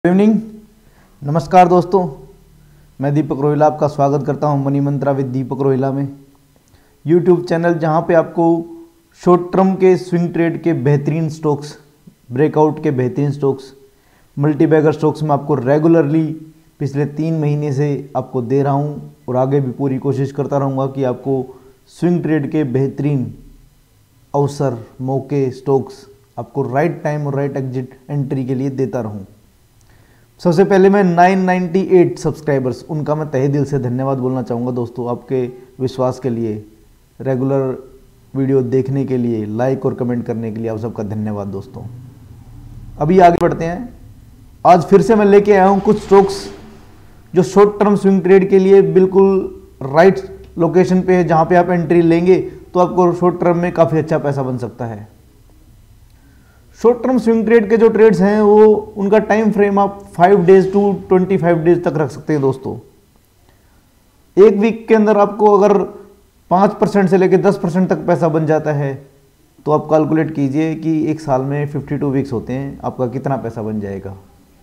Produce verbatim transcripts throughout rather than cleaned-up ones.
Good evening, नमस्कार दोस्तों। मैं दीपक रोहिला आपका स्वागत करता हूं मनी मंत्रा विद दीपक रोहिला में, यूट्यूब चैनल जहां पे आपको शॉर्ट टर्म के स्विंग ट्रेड के बेहतरीन स्टॉक्स, ब्रेकआउट के बेहतरीन स्टॉक्स, मल्टीबैगर स्टॉक्स में आपको रेगुलरली पिछले तीन महीने से आपको दे रहा हूं और आगे भी पूरी कोशिश करता रहूँगा कि आपको स्विंग ट्रेड के बेहतरीन अवसर, मौके, स्टॉक्स आपको राइट टाइम और राइट एग्जिट एंट्री के लिए देता रहूँ। सबसे पहले मैं नौ सौ अट्ठानवे सब्सक्राइबर्स, उनका मैं तहे दिल से धन्यवाद बोलना चाहूँगा दोस्तों। आपके विश्वास के लिए, रेगुलर वीडियो देखने के लिए, लाइक और कमेंट करने के लिए आप सबका धन्यवाद दोस्तों। अभी आगे बढ़ते हैं। आज फिर से मैं लेके आया हूँ कुछ स्टॉक्स जो शॉर्ट टर्म स्विंग ट्रेड के लिए बिल्कुल राइट लोकेशन पे है, जहाँ पे आप एंट्री लेंगे तो आपको शॉर्ट टर्म में काफ़ी अच्छा पैसा बन सकता है। शॉर्ट टर्म स्विंग ट्रेड के जो ट्रेड्स हैं वो उनका टाइम फ्रेम आप five days to twenty five days तक रख सकते हैं दोस्तों। एक वीक के अंदर आपको अगर पाँच परसेंट से लेकर दस परसेंट तक पैसा बन जाता है तो आप कैलकुलेट कीजिए कि एक साल में बावन वीक्स होते हैं, आपका कितना पैसा बन जाएगा।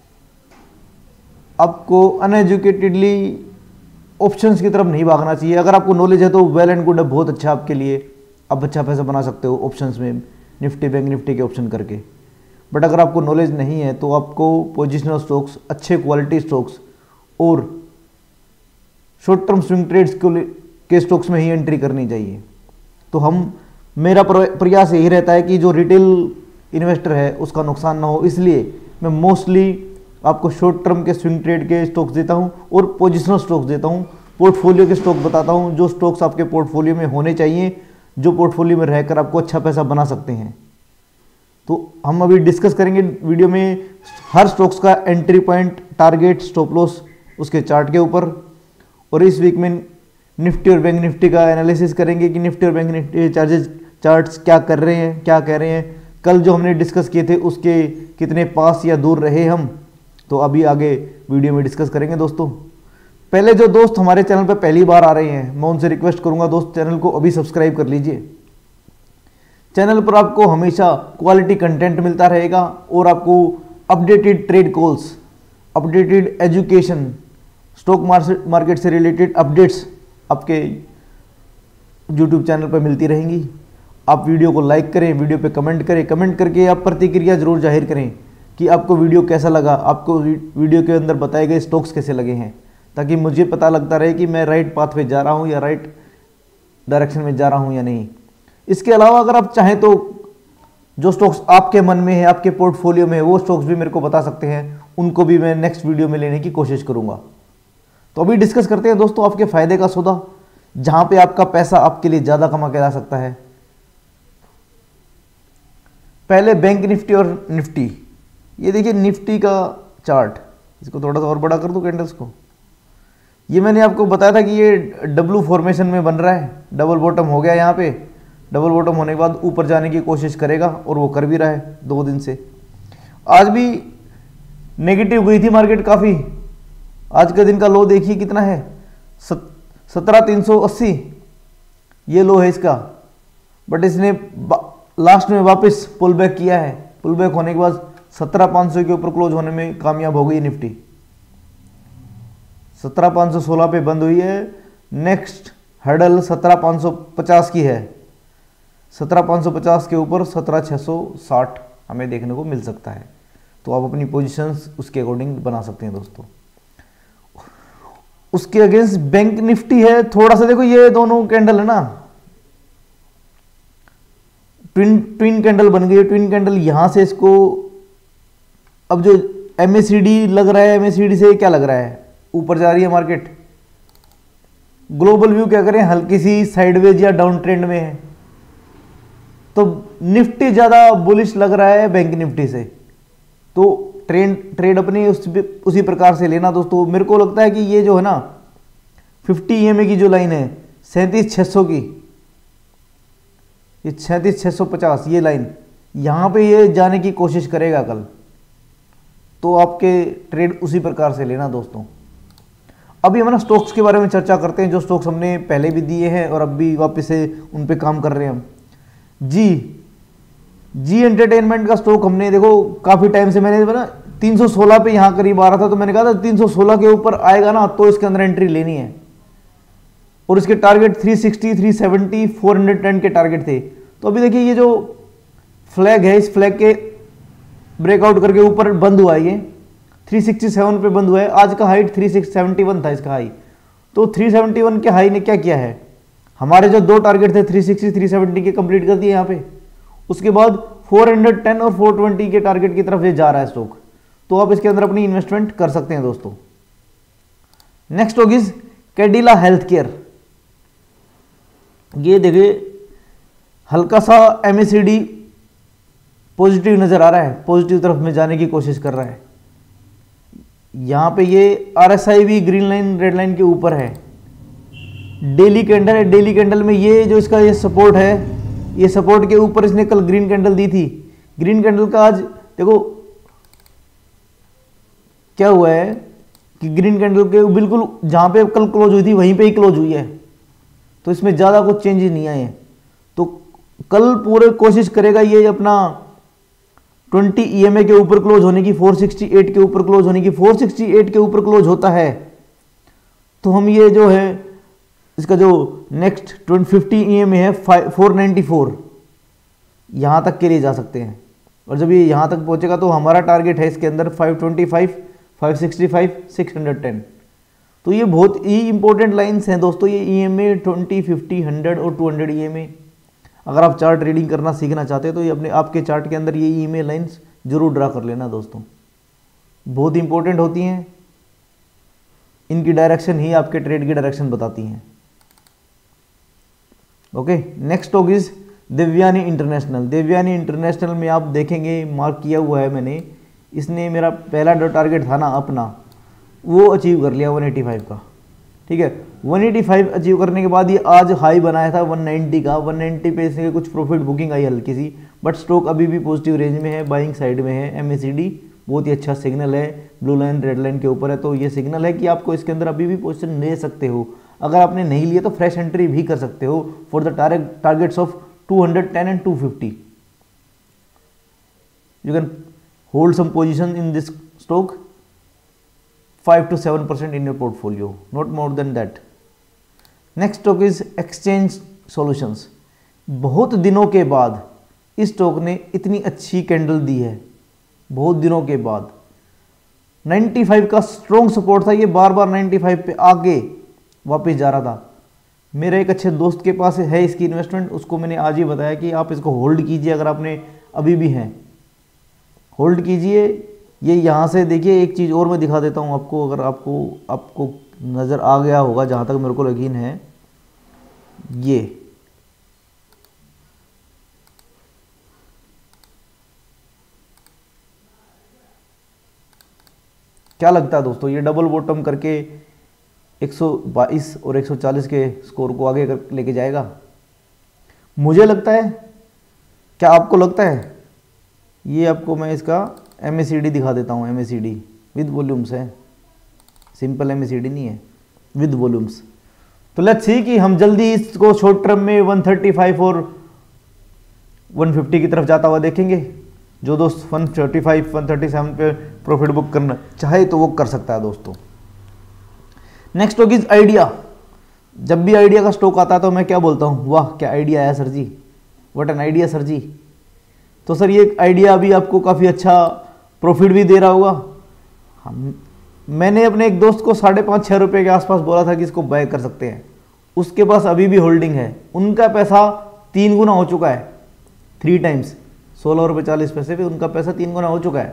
आपको अनएजुकेटेडली ऑप्शंस की तरफ नहीं भागना चाहिए। अगर आपको नॉलेज है तो वेल एंड गुड है, बहुत अच्छा आपके लिए, आप अच्छा पैसा बना सकते हो ऑप्शंस में, निफ्टी बैंक निफ्टी के ऑप्शन करके। बट अगर आपको नॉलेज नहीं है तो आपको पोजिशनल स्टॉक्स, अच्छे क्वालिटी स्टॉक्स और शॉर्ट टर्म स्विंग ट्रेड्स के स्टॉक्स में ही एंट्री करनी चाहिए। तो हम मेरा प्रयास यही रहता है कि जो रिटेल इन्वेस्टर है उसका नुकसान ना हो, इसलिए मैं मोस्टली आपको शॉर्ट टर्म के स्विंग ट्रेड के स्टॉक्स देता हूं और पोजिशनल स्टॉक्स देता हूं, पोर्टफोलियो के स्टॉक बताता हूं, जो स्टॉक्स आपके पोर्टफोलियो में होने चाहिए, जो पोर्टफोलियो में रहकर आपको अच्छा पैसा बना सकते हैं। तो हम अभी डिस्कस करेंगे वीडियो में हर स्टॉक्स का entry point, target, stop loss, उसके चार्ट के ऊपर। और इस वीक में निफ्टी और बैंक निफ्टी का एनालिसिस करेंगे कि निफ्टी और बैंक निफ्टी चार्जेस चार्ट्स क्या कर रहे हैं, क्या कह रहे हैं। कल जो हमने डिस्कस किए थे उसके कितने पास या दूर रहे हम, तो अभी आगे वीडियो में डिस्कस करेंगे दोस्तों। पहले जो दोस्त हमारे चैनल पर पहली बार आ रहे हैं, मैं उनसे रिक्वेस्ट करूंगा दोस्त चैनल को अभी सब्सक्राइब कर लीजिए। चैनल पर आपको हमेशा क्वालिटी कंटेंट मिलता रहेगा और आपको updated trade calls, updated education, stock market से रिलेटेड अपडेट्स आपके यूट्यूब चैनल पर मिलती रहेंगी। आप वीडियो को लाइक करें, वीडियो पे कमेंट करें, कमेंट करके आप प्रतिक्रिया जरूर जाहिर करें कि आपको वीडियो कैसा लगा, आपको वीडियो के अंदर बताए गए स्टॉक्स कैसे लगे हैं, ताकि मुझे पता लगता रहे कि मैं राइट पाथ पे जा रहा हूँ या राइट डायरेक्शन में जा रहा हूँ या नहीं। इसके अलावा अगर आप चाहें तो जो स्टॉक्स आपके मन में है, आपके पोर्टफोलियो में है, वो स्टॉक्स भी मेरे को बता सकते हैं, उनको भी मैं नेक्स्ट वीडियो में लेने की कोशिश करूँगा। तो अभी डिस्कस करते हैं दोस्तों आपके फायदे का सौदा, जहाँ पे आपका पैसा आपके लिए ज़्यादा कमा के ला सकता है। पहले बैंक निफ्टी और निफ्टी, ये देखिए निफ्टी का चार्ट, इसको थोड़ा सा और बड़ा कर दूँ कैंडल्स को। ये मैंने आपको बताया था कि ये डब्लू फॉर्मेशन में बन रहा है, डबल बॉटम हो गया यहाँ पे। डबल बॉटम होने के बाद ऊपर जाने की कोशिश करेगा और वो कर भी रहा है दो दिन से। आज भी नेगेटिव गई थी मार्केट काफ़ी। आज का दिन का लो देखिए कितना है, सत्रह तीन सौ अस्सी ये लो है इसका। बट इसने लास्ट में वापस पुल बैक किया है। पुल बैक होने के बाद सत्रह पाँच सौ के ऊपर क्लोज होने में कामयाब हो गई निफ्टी। सत्रह पाँच सौ सोलह पे बंद हुई है। नेक्स्ट हर्डल सत्रह पाँच सौ पचास की है। सत्रह पाँच सौ पचास के ऊपर सत्रह छः सौ साठ हमें देखने को मिल सकता है। तो आप अपनी पोजीशंस उसके अकॉर्डिंग बना सकते हैं दोस्तों। उसके अगेंस्ट बैंक निफ्टी है, थोड़ा सा देखो ये दोनों कैंडल है ना, ट्विन ट्विन कैंडल बन गई है। ट्विन कैंडल यहां से इसको, अब जो एमएसीडी लग रहा है, एमएसीडी से क्या लग रहा है, ऊपर जा रही है मार्केट। ग्लोबल व्यू क्या करें, हल्की सी साइडवेज या डाउन ट्रेंड में है, तो निफ्टी ज्यादा बुलिश लग रहा है बैंक निफ्टी से। तो ट्रेंड ट्रेड अपनी उस, उसी प्रकार से लेना दोस्तों। मेरे को लगता है कि ये जो है ना फिफ्टी ईएमए की जो लाइन है सैंतीस छः सौ की, ये सैंतीस छः सौ पचास ये लाइन, यहाँ पे ये जाने की कोशिश करेगा कल, तो आपके ट्रेड उसी प्रकार से लेना दोस्तों। अभी हम ना स्टॉक्स के बारे में चर्चा करते हैं, जो स्टॉक्स हमने पहले भी दिए हैं और अब भी वापस से उन पे काम कर रहे हैं हम। जी जी एंटरटेनमेंट का स्टॉक हमने देखो काफ़ी टाइम से मैंने ना तीन सौ सोलह पे यहाँ करीब आ रहा था, तो मैंने कहा था तीन सौ सोलह के ऊपर आएगा ना तो इसके अंदर एंट्री लेनी है। और इसके टारगेट तीन सौ साठ, तीन सौ सत्तर, चार सौ दस के टारगेट थे। तो अभी देखिए ये जो फ्लैग है, इस फ्लैग के ब्रेकआउट करके ऊपर बंद हुआ है, ये तीन सौ सरसठ पे बंद हुआ है। आज का हाइट तीन सौ इकहत्तर था इसका हाई। तो तीन सौ इकहत्तर के हाई ने क्या किया है, हमारे जो दो टारगेट थे तीन सौ साठ, तीन सौ सत्तर के कंप्लीट कर दिए यहाँ पे। उसके बाद चार सौ दस और चार सौ बीस के टारगेट की तरफ ये जा रहा है स्टॉक। तो आप इसके अंदर अपनी इन्वेस्टमेंट कर सकते हैं दोस्तों। Next stock is Cadila health care. ये देखिए हल्का सा एमएसीडी पॉजिटिव नजर आ रहा है, पॉजिटिव तरफ में जाने की कोशिश कर रहा है। यहां पे ये आरएसआई भी ग्रीन लाइन रेड लाइन के ऊपर है। डेली कैंडल है, डेली कैंडल में ये जो इसका ये सपोर्ट है, ये सपोर्ट के ऊपर इसने कल ग्रीन कैंडल दी थी। ग्रीन कैंडल का आज देखो क्या हुआ है कि ग्रीन कैंडल के बिल्कुल जहां पे कल क्लोज हुई थी वहीं पे ही क्लोज हुई है। तो इसमें ज़्यादा कुछ चेंजेस नहीं आए हैं। तो कल पूरे कोशिश करेगा ये अपना बीस ईएमए के ऊपर क्लोज होने की, चार सौ अड़सठ के ऊपर क्लोज होने की। चार सौ अड़सठ के ऊपर क्लोज होता है तो हम ये जो है इसका जो नेक्स्ट पचास ईएमए है चार सौ चौरानवे, यहाँ तक के लिए जा सकते हैं। और जब ये यहाँ तक पहुँचेगा तो हमारा टारगेट है इसके अंदर पाँच सौ पच्चीस, पाँच सौ पैंसठ, छह सौ दस। तो ये बहुत ही इंपॉर्टेंट लाइंस हैं दोस्तों, ये ईएमए बीस, पचास, सौ और दो सौ ईएमए। अगर आप चार्ट ट्रेडिंग करना सीखना चाहते हैं तो ये अपने आपके चार्ट के अंदर ये ईएमए लाइंस जरूर ड्रा कर लेना दोस्तों, बहुत इंपॉर्टेंट होती हैं। इनकी डायरेक्शन ही आपके ट्रेड की डायरेक्शन बताती हैं। Okay, next stock is Devyani international. Devyani international में आप देखेंगे मार्क किया हुआ है मैंने, इसने मेरा पहला जो टारगेट था ना अपना वो अचीव कर लिया एक सौ पचासी का। ठीक है, एक सौ पचासी अचीव करने के बाद ये आज हाई बनाया था एक सौ नब्बे का। एक सौ नब्बे पे इसके कुछ प्रॉफिट बुकिंग आई हल्की सी, बट स्टॉक अभी भी पॉजिटिव रेंज में है, बाइंग साइड में है। एमएसीडी बहुत ही अच्छा सिग्नल है, ब्लू लाइन रेड लाइन के ऊपर है। तो ये सिग्नल है कि आपको इसके अंदर अभी भी पोजीशन ले सकते हो। अगर आपने नहीं लिया तो फ्रेश एंट्री भी कर सकते हो for the targets of two hundred ten and two fifty. You can hold some position in this stock five to seven percent in your portfolio, not more than that. Next stock is Exchange Solutions. बहुत दिनों के बाद इस stock ने इतनी अच्छी candle दी है, बहुत दिनों के बाद। पचानवे का स्ट्रॉन्ग सपोर्ट था, ये बार बार पचानवे पे आगे वापस जा रहा था। मेरे एक अच्छे दोस्त के पास है इसकी इन्वेस्टमेंट, उसको मैंने आज ही बताया कि आप इसको होल्ड कीजिए अगर आपने अभी भी हैं, होल्ड कीजिए। ये यहाँ से देखिए, एक चीज़ और मैं दिखा देता हूँ आपको, अगर आपको आपको नज़र आ गया होगा, जहाँ तक मेरे को यकीन है। ये क्या लगता है दोस्तों, ये डबल बॉटम करके एक सौ बाईस और एक सौ चालीस के स्कोर को आगे लेके जाएगा? मुझे लगता है। क्या आपको लगता है? ये आपको मैं इसका एमएसीडी दिखा देता हूँ। एमएसीडी विद वॉल्यूम्स है, सिंपल एमएसीडी नहीं है, विद वॉल्यूम्स। तो लेट्स सी कि हम जल्दी इसको शॉर्ट टर्म में एक सौ पैंतीस और एक सौ पचास की तरफ जाता हुआ देखेंगे। जो दोस्त एक सौ पैंतीस, एक सौ सैंतीस पे प्रॉफिट बुक करना चाहे तो वो कर सकता है दोस्तों। Next stock is Idea. जब भी आइडिया का स्टॉक आता है तो मैं क्या बोलता हूँ, वाह क्या आइडिया है sir ji, what an Idea sir ji. तो सर ये आइडिया अभी आपको काफ़ी अच्छा प्रॉफिट भी दे रहा होगा। हम मैंने अपने एक दोस्त को साढ़े पाँच छः रुपये के आसपास बोला था कि इसको बाय कर सकते हैं, उसके पास अभी भी होल्डिंग है। उनका पैसा तीन गुना हो चुका है, थ्री टाइम्स, सोलह रुपये चालीस पैसे पे उनका पैसा तीन गुना हो चुका है।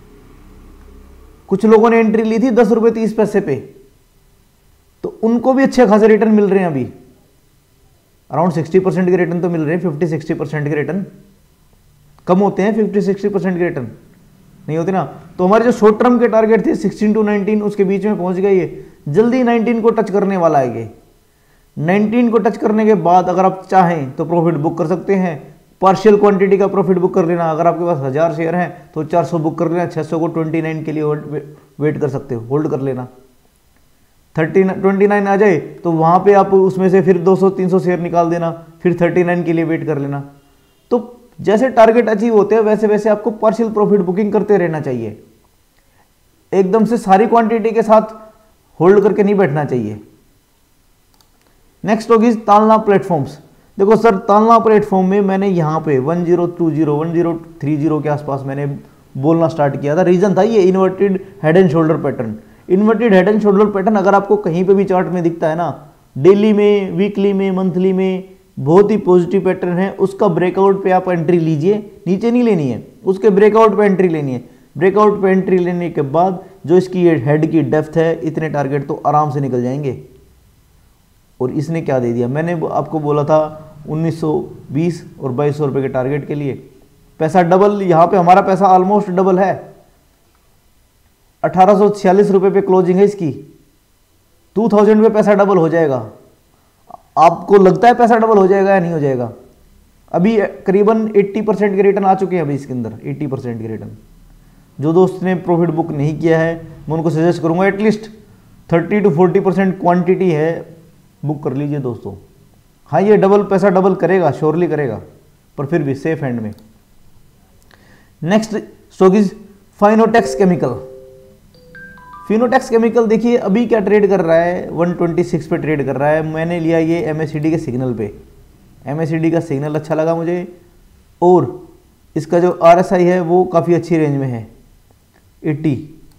कुछ लोगों ने एंट्री ली थी दस रुपये तीस पैसे पे, तो उनको भी अच्छे खासे रिटर्न मिल रहे हैं। अभी अराउंड सिक्सटी परसेंट के रिटर्न तो मिल रहे हैं, फिफ्टी सिक्सटी परसेंट के रिटर्न कम होते हैं, फिफ्टी सिक्सटी परसेंट के रिटर्न नहीं होते ना। तो हमारे जो शॉर्ट टर्म के टारगेट थे सिक्सटीन टू नाइनटीन, उसके बीच में पहुंच गए। ये जल्दी नाइनटीन को टच करने वाला है। ये नाइनटीन को टच करने के बाद अगर आप चाहें तो प्रॉफिट बुक कर सकते हैं। पार्शियल क्वांटिटी का प्रॉफिट बुक कर लेना। अगर आपके पास हज़ार शेयर हैं तो चार सौ बुक कर लेना, छह सौ को उनतीस के लिए वेट कर सकते हो, होल्ड कर लेना। थर्टी ट्वेंटी नाइन आ जाए तो वहाँ पे आप उसमें से फिर दो सौ तीन सौ शेयर निकाल देना, फिर थर्टी नाइन के लिए वेट कर लेना। तो जैसे टारगेट अचीव होते हैं वैसे वैसे आपको पार्शियल प्रॉफिट बुकिंग करते रहना चाहिए। एकदम से सारी क्वांटिटी के साथ होल्ड करके नहीं बैठना चाहिए। नेक्स्ट होगी तालना प्लेटफॉर्म्स। देखो सर, तालना प्लेटफॉर्म में मैंने यहाँ पे one zero two zero one zero three zero के आसपास मैंने बोलना स्टार्ट किया था। रीजन था ये inverted head and shoulder pattern. Inverted head and shoulder pattern अगर आपको कहीं पे भी चार्ट में दिखता है ना, डेली में, वीकली में, मंथली में, बहुत ही पॉजिटिव पैटर्न है, उसका ब्रेकआउट पे आप एंट्री लीजिए। नीचे नहीं लेनी है, उसके ब्रेकआउट पे एंट्री लेनी है। ब्रेकआउट पे एंट्री लेने के बाद जो इसकी हेड की डेप्थ है, इतने टारगेट तो आराम से निकल जाएंगे। और इसने क्या दे दिया, मैंने आपको बोला था उन्नीस सौ बीस और बाईस सौ रुपये के टारगेट के लिए पैसा डबल। यहाँ पे हमारा पैसा ऑलमोस्ट डबल है, अठारह सौ छियालीस रुपये पे क्लोजिंग है इसकी। टू थाउजेंड पे पैसा डबल हो जाएगा। आपको लगता है पैसा डबल हो जाएगा या नहीं हो जाएगा? अभी करीबन अस्सी परसेंट के रिटर्न आ चुके हैं अभी इसके अंदर, अस्सी परसेंट के रिटर्न। जो दोस्त ने प्रॉफिट बुक नहीं किया है मैं उनको सजेस्ट करूंगा at least thirty to forty percent quantity है, बुक कर लीजिए दोस्तों। हाँ, ये डबल पैसा डबल करेगा, श्योरली करेगा, पर फिर भी सेफ हैंड में। Next stock is Fineotex chemical. Fineotex chemical देखिए अभी क्या ट्रेड कर रहा है, वन ट्वेंटी सिक्स पे ट्रेड कर रहा है। मैंने लिया ये एमएसीडी के सिग्नल पे, एमएसीडी का सिग्नल अच्छा लगा मुझे, और इसका जो आरएसआई है वो काफ़ी अच्छी रेंज में है, अस्सी।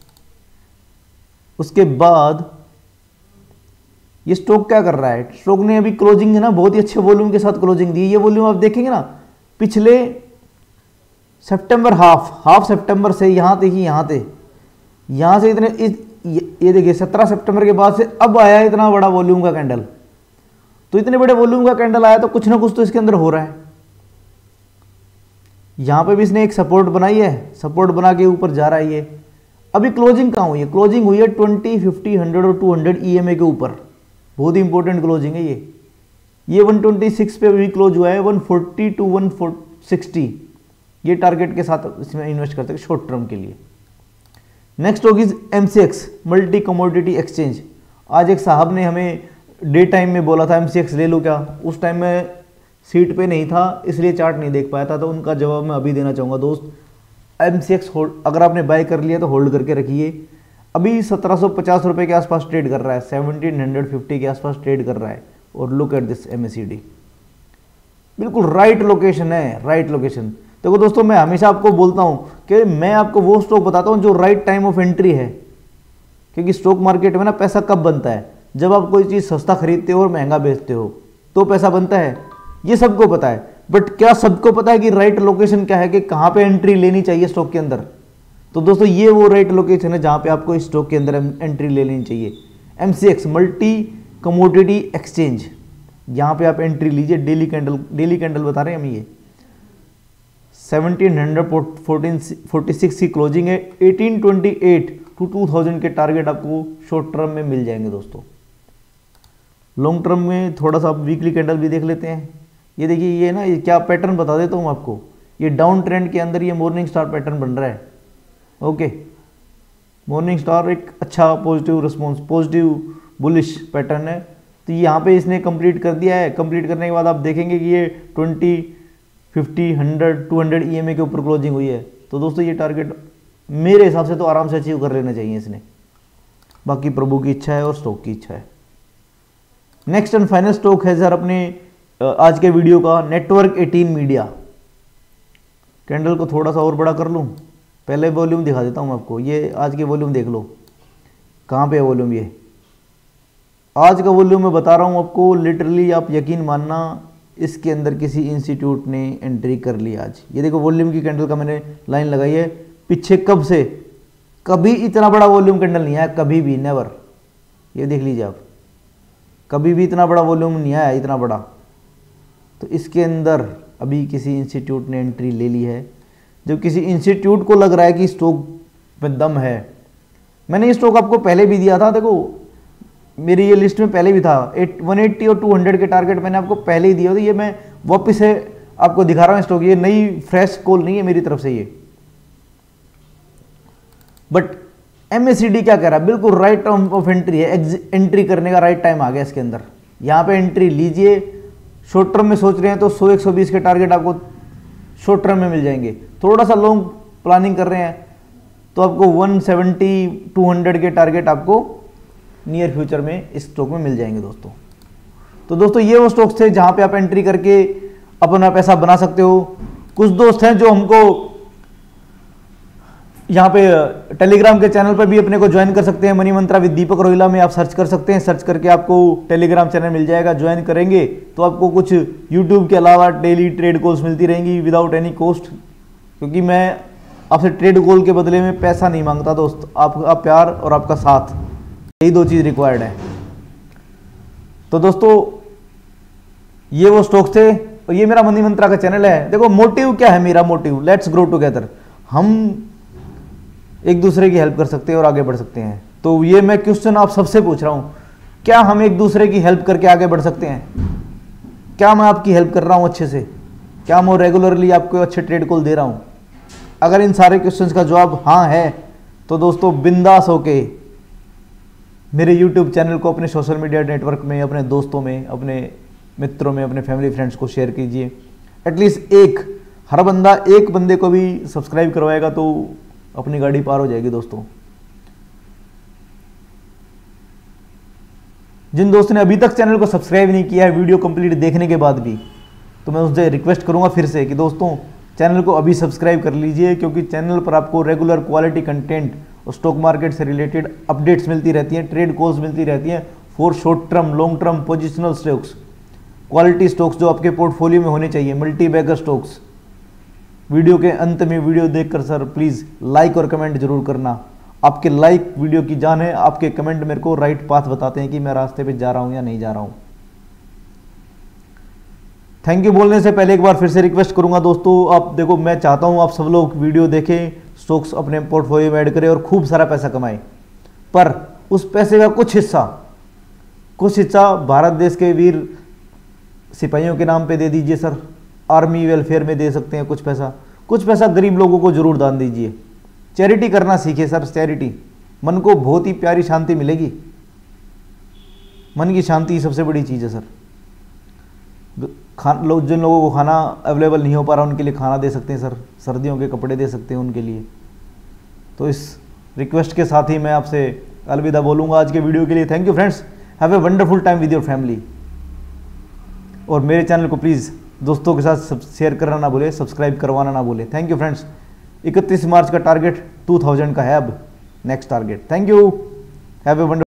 उसके बाद ये स्टॉक क्या कर रहा है, स्टॉक ने अभी क्लोजिंग है ना बहुत ही अच्छे वॉल्यूम के साथ क्लोजिंग दी। ये वॉल्यूम आप देखेंगे ना, पिछले सितंबर हाफ हाफ सितंबर से यहाँ तक ही यहाँ थे, यहाँ से इतने इस, ये, ये देखिए सत्रह सितंबर के बाद से अब आया है इतना बड़ा वॉल्यूम का कैंडल। तो इतने बड़े वॉल्यूम का कैंडल आया तो कुछ ना कुछ तो इसके अंदर हो रहा है। यहाँ पे भी इसने एक सपोर्ट बनाई है, सपोर्ट बना के ऊपर जा रहा है ये। अभी क्लोजिंग कहाँ हुई है, क्लोजिंग हुई है ट्वेंटी, फिफ्टी, हंड्रेड और टू हंड्रेड ईएमए के ऊपर। बहुत ही इंपॉर्टेंट क्लोजिंग है ये। ये वन ट्वेंटी सिक्स पे भी क्लोज हुआ है, one forty to one sixty ये टारगेट के साथ इसमें इन्वेस्ट करते हैं शॉर्ट टर्म के लिए। नेक्स्ट होगी एमसीएक्स, मल्टी कमोडिटी एक्सचेंज। आज एक साहब ने हमें डे टाइम में बोला था एमसीएक्स ले लो क्या, उस टाइम में सीट पे नहीं था इसलिए चार्ट नहीं देख पाया था, तो उनका जवाब मैं अभी देना चाहूँगा दोस्त। एमसीएक्स होल्ड, अगर आपने बाय कर लिया तो होल्ड करके रखिए। अभी सत्रह सौ पचास रुपये के आसपास ट्रेड कर रहा है, सेवनटीन हंड्रेड फिफ्टी के आसपास ट्रेड कर रहा है। और लुक एट दिस एमएसीडी, बिल्कुल राइट लोकेशन है, राइट लोकेशन। देखो दोस्तों, मैं हमेशा आपको बोलता हूं कि मैं आपको वो स्टॉक बताता हूं जो राइट टाइम ऑफ एंट्री है, क्योंकि स्टॉक मार्केट में ना पैसा कब बनता है, जब आप कोई चीज़ सस्ता खरीदते हो और महंगा बेचते हो तो पैसा बनता है, ये सबको पता है। बट क्या सबको पता है कि राइट लोकेशन क्या है, कि कहाँ पे एंट्री लेनी चाहिए स्टॉक के अंदर? तो दोस्तों ये वो राइट लोकेशन है जहाँ पे आपको इस स्टॉक के अंदर एंट्री ले लेनी चाहिए। एमसीएक्स, मल्टी कमोडिटी एक्सचेंज, यहाँ पे आप एंट्री लीजिए। डेली कैंडल, डेली कैंडल बता रहे हैं हम, ये सेवनटीन हंड्रेड फोर्टी सिक्स की क्लोजिंग है। Eighteen twenty eight to two thousand के टारगेट आपको शॉर्ट टर्म में मिल जाएंगे दोस्तों। लॉन्ग टर्म में थोड़ा सा आप वीकली कैंडल भी देख लेते हैं। ये देखिए, ये ना, ये क्या पैटर्न बता देता हूँ आपको, ये डाउन ट्रेंड के अंदर ये मॉर्निंग स्टार पैटर्न बन रहा है। ओके, मॉर्निंग स्टार एक अच्छा positive response, positive bullish pattern है। तो यहाँ पे इसने कंप्लीट कर दिया है। कंप्लीट करने के बाद आप देखेंगे कि ये twenty, fifty, hundred, two hundred EMA के ऊपर क्लोजिंग हुई है। तो दोस्तों ये टारगेट मेरे हिसाब से तो आराम से अचीव कर लेना चाहिए इसने, बाकी प्रभु की इच्छा है और स्टॉक की इच्छा है। नेक्स्ट एंड फाइनल स्टॉक है सर अपने आज के वीडियो का, नेटवर्क एटीन मीडिया। कैंडल को थोड़ा सा और बड़ा कर लूँ, पहले वॉल्यूम दिखा देता हूँ आपको। ये आज के वॉल्यूम देख लो, कहाँ पे है वॉल्यूम। ये आज का वॉल्यूम मैं बता रहा हूँ आपको, लिटरली आप यकीन मानना, इसके अंदर किसी इंस्टीट्यूट ने एंट्री कर ली आज। ये देखो वॉल्यूम की कैंडल का मैंने लाइन लगाई है, पीछे कब से कभी इतना बड़ा वॉल्यूम कैंडल नहीं आया, कभी भी, नेवर। ये देख लीजिए आप, कभी भी इतना बड़ा वॉल्यूम नहीं आया, इतना बड़ा। तो इसके अंदर अभी किसी इंस्टीट्यूट ने एंट्री ले ली है। जब किसी इंस्टीट्यूट को लग रहा है कि स्टॉक में दम है, मैंने ये स्टॉक आपको पहले भी दिया था, देखो मेरी ये लिस्ट में पहले भी था। वन एट्टी और टू हंड्रेड के टारगेट मैंने आपको पहले ही दिया था। ये मैं वापस से आपको दिखा रहा हूँ स्टॉक, ये नई फ्रेश कॉल नहीं है मेरी तरफ से ये। बट एमएसीडी क्या कह रहा है, बिल्कुल राइट टाइम ऑफ एंट्री है, एंट्री करने का राइट टाइम आ गया इसके अंदर। यहाँ पे एंट्री लीजिए। शॉर्ट टर्म में सोच रहे हैं तो सौ एक सौ बीस के टारगेट आपको शॉर्ट टर्म में मिल जाएंगे। थोड़ा सा लॉन्ग प्लानिंग कर रहे हैं तो आपको वन सेवेंटी टू हंड्रेड के टारगेट आपको नियर फ्यूचर में इस स्टॉक में मिल जाएंगे दोस्तों। तो दोस्तों ये वो स्टॉक्स थे जहां पे आप एंट्री करके अपना पैसा बना सकते हो। कुछ दोस्त हैं जो हमको यहाँ पे टेलीग्राम के चैनल पर भी अपने को ज्वाइन कर सकते हैं। मनी मंत्रा विद दीपक रोहिला में आप सर्च कर सकते हैं, सर्च करके आपको टेलीग्राम चैनल मिल जाएगा। ज्वाइन करेंगे तो आपको कुछ यूट्यूब के अलावा डेली ट्रेड कॉल्स मिलती रहेंगी विदाउट एनी कॉस्ट, क्योंकि मैं आपसे ट्रेड कॉल के बदले में पैसा नहीं मांगता दोस्त, आपका प्यार और आपका साथ, यही दो चीज़ रिक्वायर्ड है। तो दोस्तों ये वो स्टॉक्स थे और ये मेरा मनी मंत्रा का चैनल है। देखो मोटिव क्या है, मेरा मोटिव लेट्स ग्रो टुगेदर, हम एक दूसरे की हेल्प कर सकते हैं और आगे बढ़ सकते हैं। तो ये मैं क्वेश्चन आप सबसे पूछ रहा हूँ, क्या हम एक दूसरे की हेल्प करके आगे बढ़ सकते हैं? क्या मैं आपकी हेल्प कर रहा हूँ अच्छे से? क्या मैं रेगुलरली आपको अच्छे ट्रेड कॉल दे रहा हूँ? अगर इन सारे क्वेश्चंस का जवाब हाँ है तो दोस्तों बिंदास होके मेरे यूट्यूब चैनल को अपने सोशल मीडिया नेटवर्क में, अपने दोस्तों में, अपने मित्रों में, अपने फैमिली फ्रेंड्स को शेयर कीजिए। एटलीस्ट एक, हर बंदा एक बंदे को भी सब्सक्राइब करवाएगा तो अपनी गाड़ी पार हो जाएगी दोस्तों। जिन दोस्तों ने अभी तक चैनल को सब्सक्राइब नहीं किया है वीडियो कंप्लीट देखने के बाद भी, तो मैं उससे रिक्वेस्ट करूंगा फिर से कि दोस्तों चैनल को अभी सब्सक्राइब कर लीजिए, क्योंकि चैनल पर आपको रेगुलर क्वालिटी कंटेंट और स्टॉक मार्केट से रिलेटेड अपडेट्स मिलती रहती हैं, ट्रेड कॉल्स मिलती रहती हैं for short term, long term, positional stocks, quality stocks जो आपके पोर्टफोलियो में होने चाहिए, मल्टी बैगर स्टॉक्स। वीडियो के अंत में वीडियो देखकर सर प्लीज़ लाइक और कमेंट जरूर करना। आपके लाइक वीडियो की जान है, आपके कमेंट मेरे को राइट पाथ बताते हैं कि मैं रास्ते पे जा रहा हूं या नहीं जा रहा हूं। थैंक यू बोलने से पहले एक बार फिर से रिक्वेस्ट करूंगा दोस्तों, आप देखो मैं चाहता हूं आप सब लोग वीडियो देखें, स्टॉक्स अपने पोर्टफोलियो में ऐड करें और खूब सारा पैसा कमाएं, पर उस पैसे का कुछ हिस्सा कुछ हिस्सा भारत देश के वीर सिपाहियों के नाम पे दे दीजिए सर, आर्मी वेलफेयर में दे सकते हैं कुछ पैसा, कुछ पैसा गरीब लोगों को जरूर दान दीजिए। चैरिटी करना सीखिए सर, चैरिटी, मन को बहुत ही प्यारी शांति मिलेगी। मन की शांति सबसे बड़ी चीज़ है सर। खान लोग जिन लोगों को खाना अवेलेबल नहीं हो पा रहा उनके लिए खाना दे सकते हैं सर, सर्दियों के कपड़े दे सकते हैं उनके लिए। तो इस रिक्वेस्ट के साथ ही मैं आपसे अलविदा बोलूँगा आज के वीडियो के लिए। Thank you friends, have a wonderful time with your family. और मेरे चैनल को प्लीज़ दोस्तों के साथ शेयर करना ना भूले, सब्सक्राइब करवाना ना भूले। Thank you friends. इकतीस मार्च का टारगेट टू थाउजेंड का है अब next target. Thank you, have a wonderful